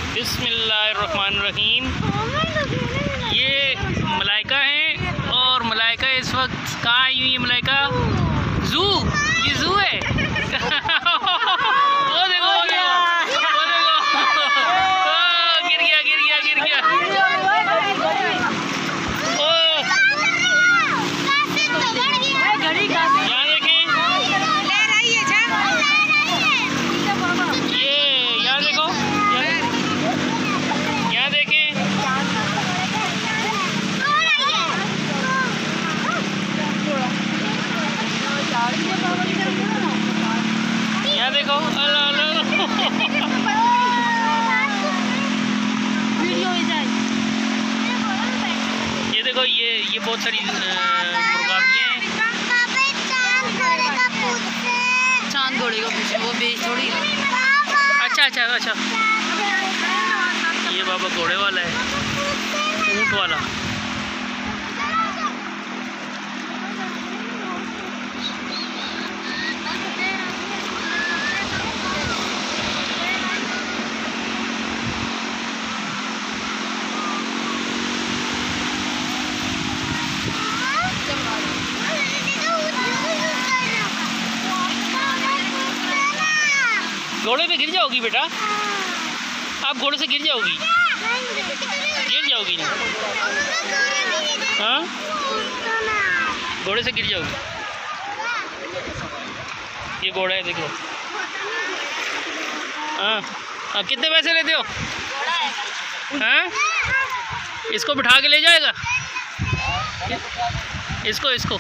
बिस्मिल्लाहिर्रहमानिर्रहीम। ये मलाइका है और मलाइका इस वक्त कहाँ आई हुई है? मलाइका जू, ये जू है। वो देखो वो देखो वो देखो, गिर गया गिर गया गिर गया। यहाँ देखें, ये यहाँ देखो, यहाँ देखें, यहाँ देखो। ये देखो, ये बहुत सारी मुर्गाबियाँ हैं। चांद घोड़े का पूछे, वो बेच थोड़ी। अच्छा अच्छा अच्छा, ये बाबा घोड़े वाला है, ऊँट वाला। घोड़े पे गिर जाओगी बेटा, आप घोड़े से गिर जाओगी, गिर जाओगी ना। हाँ, घोड़े से गिर जाओगी। ये घोड़ा है देखो। हाँ हाँ, कितने पैसे लेते हो? हाँ, इसको बिठा के ले जाएगा, इसको इसको।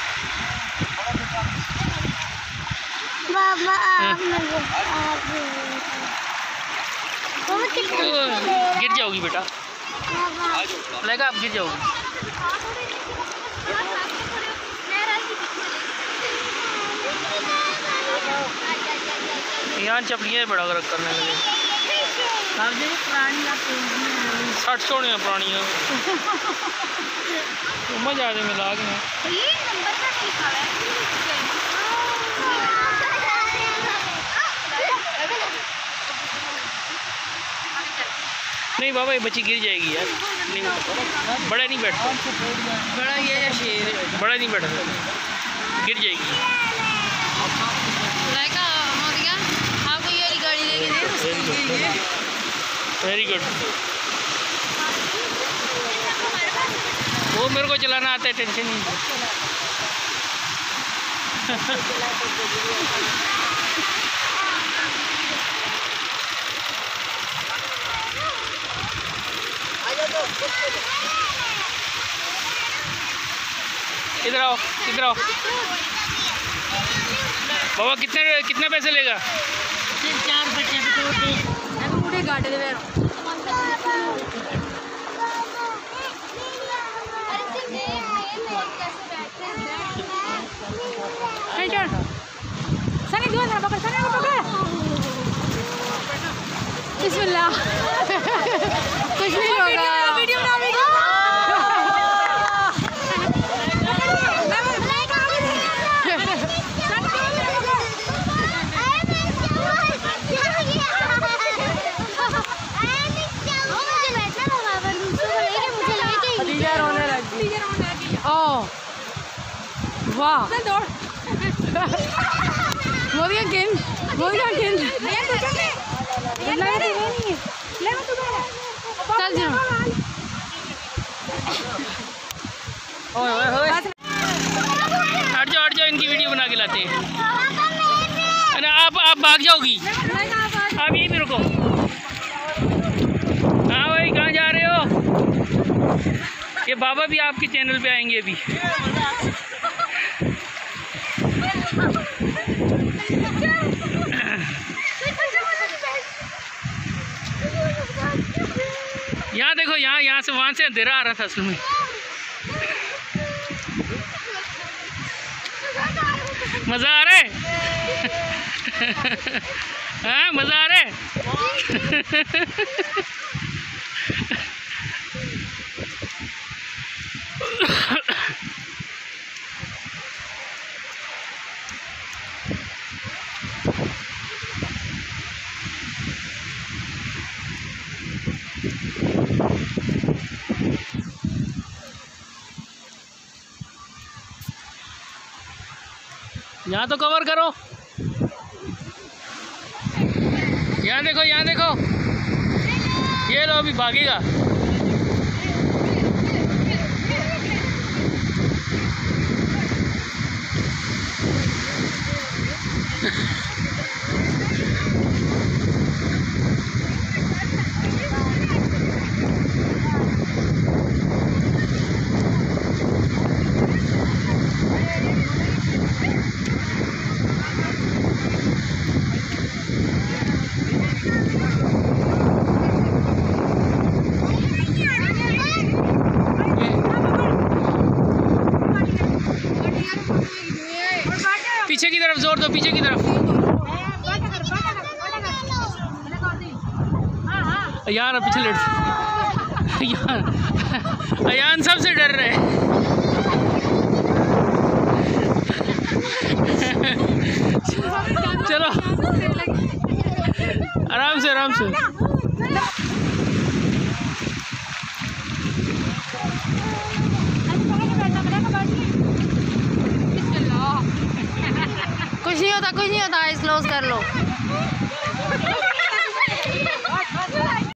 गिर जाओगी बेटा, लगा आप गिर जाओगी। यहाँ चपलियाँ बड़ा कर करने लगे। सठ छोड़े हैं पुरानियाँ, मजा आ जाए मिला के। नहीं बाबा, ये बच्ची गिर जाएगी यार, नहीं बैठता, बड़ा नहीं बैठता, बड़ा ये या शेर है, बड़ा नहीं बैठता, गिर जाएगी। आपको ये वाली गाड़ी लेके दे, वेरी गुड। वो मेरे को चलाना आता है, टेंशन नहीं। इधर आओ, इधर आओ बाबा। कितने पैसे लेगा? 4 बच्चे मुझे गाड़ी दे। सनी दो ना पकड़, सनी को पकड़। बिस्मिल्लाह। कुछ नहीं होगा। वीडियो बना, वीडियो। ओह वाह, मोदी का गेंद, मोदी का गेंद। चल जाओ, हट जाओ हट जाओ, इनकी वीडियो बना के लाते हैं। अरे आप भाग जाओगी, आप यहीं पे रुको। हाँ भाई, कहाँ जा रहे हो? ये बाबा भी आपके चैनल पे आएंगे अभी। यहाँ देखो, यहाँ से वहाँ से अंधेरा आ रहा था असल में। मज़ा आ रहा है? हाँ, मज़ा आ रहा है? यहाँ तो कवर करो, यहाँ देखो, यहाँ देखो, ये लो अभी भागेगा। पीछे की तरफ जोर दो, पीछे की तरफ। यार पीछे लेट, अयान सबसे डर रहे हैं। चलो आराम से, आराम से। कुछ नहीं होता, कुछ नहीं होता। आइस क्लोज कर लो।